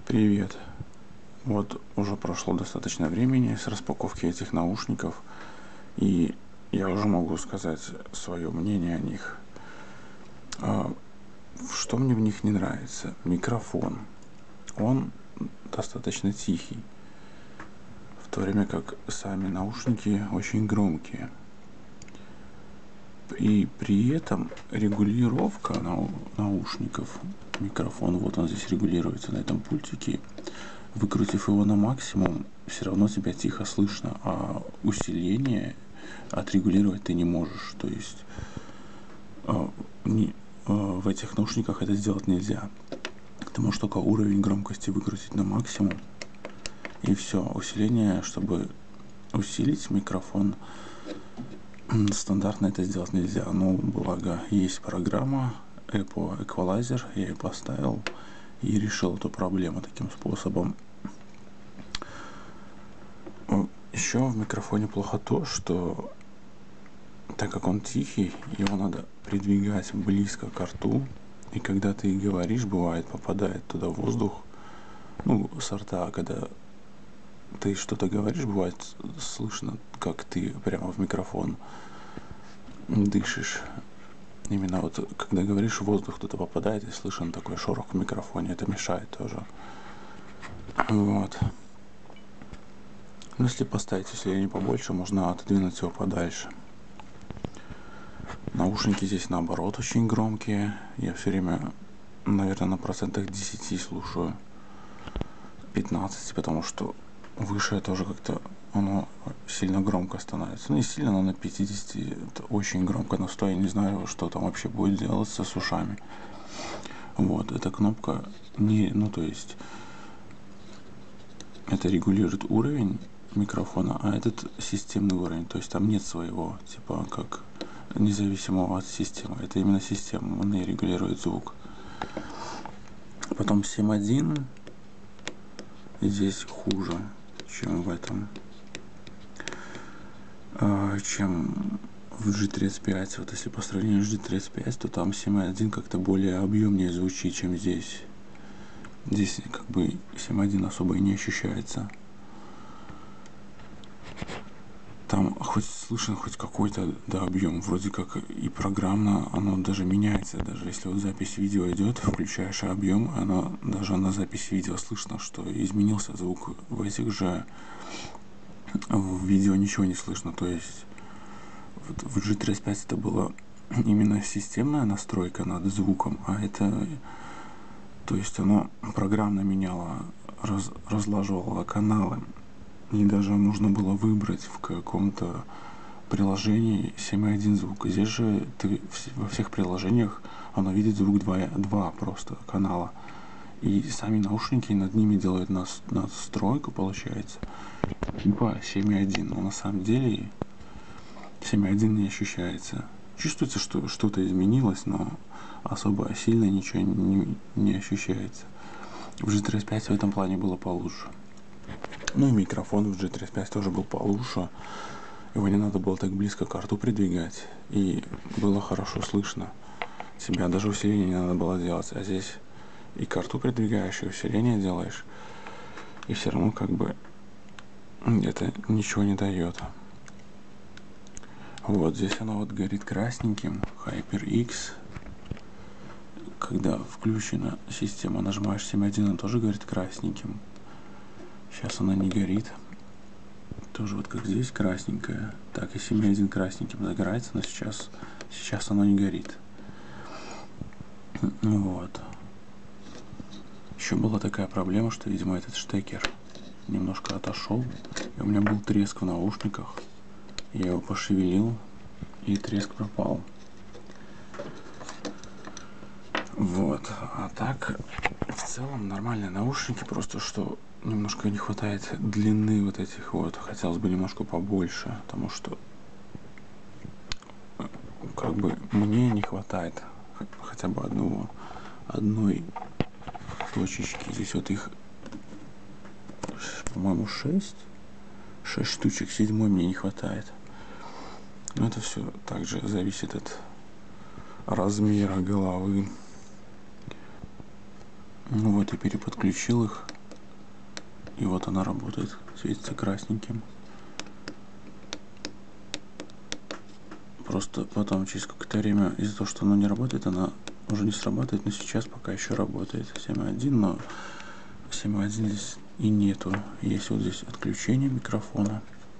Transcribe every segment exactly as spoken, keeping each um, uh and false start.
Привет. Вот уже прошло достаточно времени с распаковки этих наушников, и я уже могу сказать свое мнение о них. А, Что мне в них не нравится? Микрофон. Он достаточно тихий, в то время как сами наушники очень громкие. И при этом регулировка нау- наушников, микрофон, вот он здесь регулируется на этом пультике. Выкрутив его на максимум, все равно тебя тихо слышно, а усиление отрегулировать ты не можешь. То есть э, не, э, в этих наушниках это сделать нельзя. Ты можешь только уровень громкости выкрутить на максимум, и все. Усиление, чтобы усилить микрофон, стандартно это сделать нельзя. Но благо есть программа Apple Equalizer, я ее поставил и решил эту проблему таким способом. Еще в микрофоне плохо то, что так как он тихий, его надо придвигать близко к рту, и когда ты говоришь, бывает, попадает туда воздух, ну, со рта, когда ты что-то говоришь, бывает слышно, как ты прямо в микрофон дышишь. Именно вот, когда говоришь, воздух туда попадает, и слышен такой шорох в микрофоне, это мешает тоже. Вот. Но если поставить усиление побольше, можно отодвинуть его подальше. Наушники здесь наоборот очень громкие. Я все время, наверное, на процентах десяти слушаю. пятнадцать, потому что выше тоже как-то оно сильно громко становится. Ну не сильно, но на пятидесяти это очень громко. На сто я не знаю, что там вообще будет делаться с ушами. Вот, эта кнопка не, ну то есть это регулирует уровень микрофона, а этот системный уровень, то есть там нет своего, типа как независимого от системы. Это именно система, она регулирует звук. Потом семь один здесь хуже, чем в этом, чем в джи тридцать пять. Вот если по сравнению с джи тридцать пять, то там семь один как-то более объемнее звучит, чем здесь. Здесь как бы семь один особо и не ощущается. Там хоть слышно хоть какой-то, да, объем, вроде как и программно оно даже меняется, даже если вот запись видео идет, включаешь объем, оно даже на записи видео слышно, что изменился звук. В этих же в видео ничего не слышно, то есть вот в джи тридцать пять это была именно системная настройка над звуком, а это, то есть оно программно меняло, раз, разлаживало каналы. И даже можно было выбрать в каком-то приложении семь один звук. Здесь же ты во всех приложениях оно видит звук два, два просто канала. И сами наушники над ними делают нас, настройку, получается, типа семь один. Но на самом деле семь один не ощущается. Чувствуется, что что-то изменилось, но особо сильно ничего не, не ощущается. В джи тридцать пять в этом плане было получше. Ну и микрофон в джи тридцать пять тоже был получше. Его не надо было так близко к рту придвигать. И было хорошо слышно. Тебя даже усиление не надо было делать. А здесь и к рту придвигаешь, и усиление делаешь. И все равно как бы это ничего не дает. Вот здесь оно вот горит красненьким. HyperX. Когда включена система, нажимаешь семь один, она тоже горит красненьким. Сейчас она не горит. Тоже вот как здесь красненькая, так и семь один красненьким загорается, но сейчас, сейчас оно не горит. Вот. Еще была такая проблема, что, видимо, этот штекер немножко отошел, и у меня был треск в наушниках. Я его пошевелил, и треск пропал. Вот. А так, в целом, нормальные наушники, просто что немножко не хватает длины вот этих вот. Хотелось бы немножко побольше, потому что как бы мне не хватает хотя бы одного, одной точечки. Здесь вот их, по-моему, шесть. Шесть штучек, седьмой мне не хватает. Но это все также зависит от размера головы. Ну вот, и переподключил их. и вот она работает, светится красненьким. Просто потом через какое-то время из-за того, что она не работает, она уже не срабатывает, но сейчас пока еще работает семь один, но семь один здесь и нету. Есть вот здесь отключение микрофона.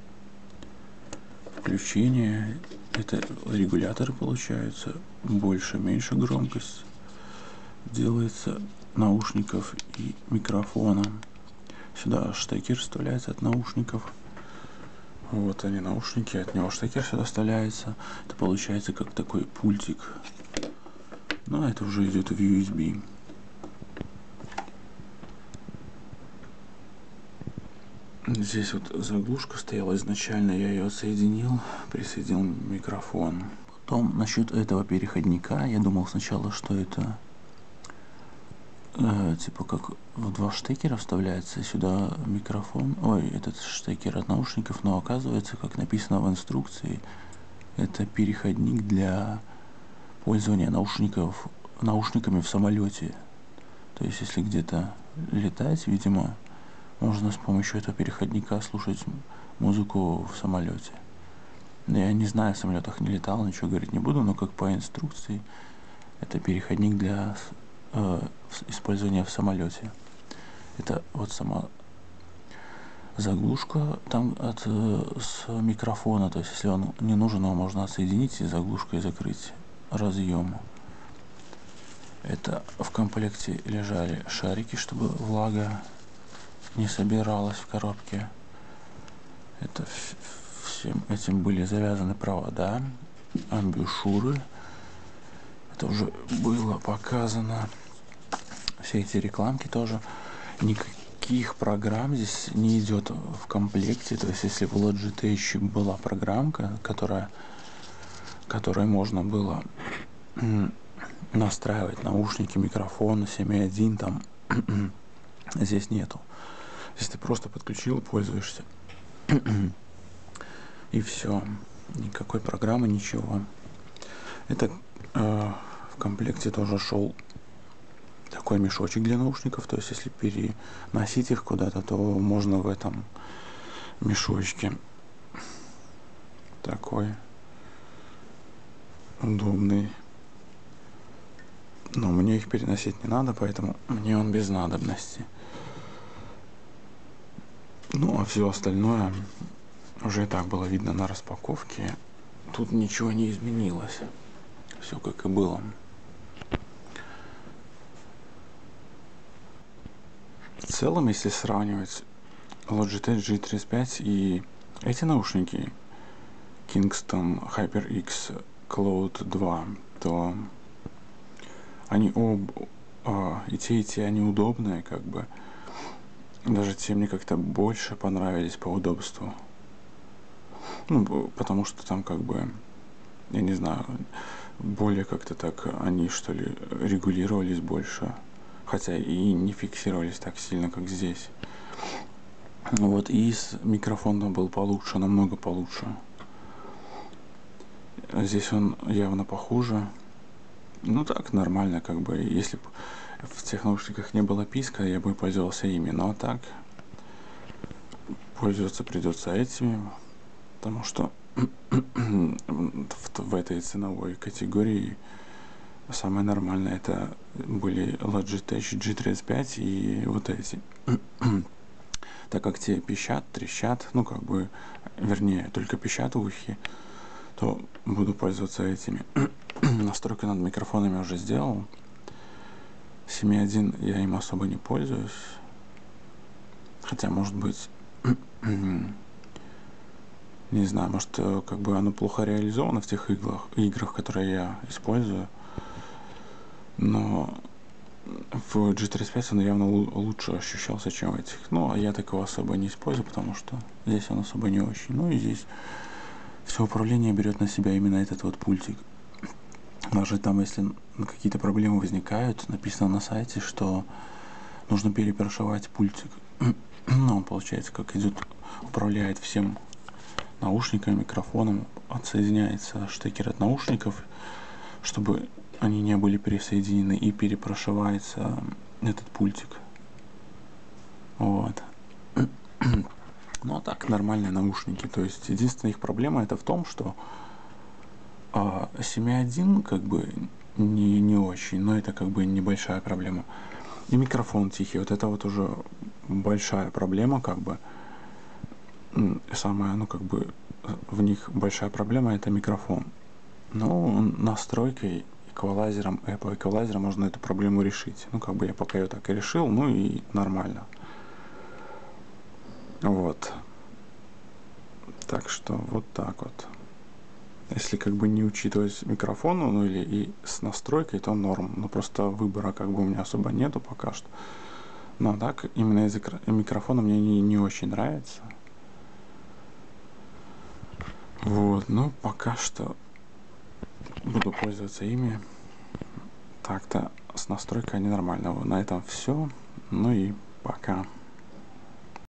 Включение, это регуляторы получаются, больше, меньше громкость делается наушников и микрофона. Сюда штекер вставляется от наушников. Вот они наушники, от него штекер сюда вставляется. Это получается как такой пультик. Но это уже идет в ю эс би. Здесь вот заглушка стояла изначально, я ее отсоединил, присоединил микрофон. Потом насчет этого переходника, я думал сначала, что это э, типа как в два штекера вставляется сюда микрофон, ой, этот штекер от наушников, но оказывается, как написано в инструкции, это переходник для пользования наушников, наушниками в самолете. То есть, если где-то летать, видимо, можно с помощью этого переходника слушать музыку в самолете. Я не знаю, в самолетах не летал, ничего говорить не буду, но как по инструкции, это переходник для э, использования в самолете. Это вот сама заглушка там от, с микрофона, то есть если он не нужен, его можно отсоединить и заглушкой закрыть разъем. Это в комплекте лежали шарики, чтобы влага не собиралась в коробке. Это всем этим были завязаны провода, амбушюры. Это уже было показано. Все эти рекламки тоже. Никаких программ здесь не идет в комплекте. То есть, если в Logitech была программка, которая, которой можно было настраивать наушники, микрофон, семь один, там здесь нету. Здесь ты просто подключил, пользуешься. И все. Никакой программы, ничего. Это э, в комплекте тоже шел такой мешочек для наушников. То есть, если переносить их куда-то, то можно в этом мешочке. Такой удобный. Но мне их переносить не надо, поэтому мне он без надобности. Ну, а все остальное уже и так было видно на распаковке. Тут ничего не изменилось. Все как и было. В целом, если сравнивать Logitech джи тридцать пять и эти наушники Kingston HyperX Cloud два, то они об, а, и те, и те, они удобные, как бы. Даже те мне как-то больше понравились по удобству. Ну, потому что там как бы, я не знаю, более как-то так они, что ли, регулировались больше. Хотя и не фиксировались так сильно, как здесь. Вот, и с микрофоном был получше, намного получше. Здесь он явно похуже. Ну так, нормально, как бы. Если бы в тех наушниках не было писка, я бы пользовался ими. Но так, пользоваться придется этими, потому что в, в этой ценовой категории самое нормальное это были Logitech джи тридцать пять и вот эти. Так как те пищат, трещат, ну как бы, вернее, только пищат в ухе, то буду пользоваться этими. Настройки над микрофонами уже сделал. семь один я им особо не пользуюсь. Хотя, может быть, не знаю, может, как бы оно плохо реализовано в тех играх, играх, которые я использую. Но в джи тридцать пять он явно лучше ощущался, чем в этих. Ну, а я такого особо не использую, потому что здесь он особо не очень. Ну и здесь все управление берет на себя именно этот вот пультик. Даже там, если какие-то проблемы возникают, написано на сайте, что нужно перепрошивать пультик. Ну, он, получается, как идет, управляет всем наушниками, микрофоном, отсоединяется штекер от наушников, чтобы они не были пересоединены, и перепрошивается этот пультик. Вот. так, нормальные наушники. То есть единственная их проблема это в том, что а, семь и один как бы не, не очень, но это как бы небольшая проблема. И микрофон тихий, вот это вот уже большая проблема, как бы. Самая, ну как бы в них большая проблема это микрофон. Ну, настройкой эквалайзером, Apple эквалайзером можно эту проблему решить. Ну, как бы я пока ее так и решил, ну и нормально. Вот. Так что вот так вот. Если как бы не учитывать микрофон, ну или и с настройкой, то норм. Но просто выбора как бы у меня особо нету пока что. Но так, именно из микрофона мне не, не очень нравится. Вот, ну пока что буду пользоваться ими. Так-то с настройкой они нормально. На этом все. Ну и пока.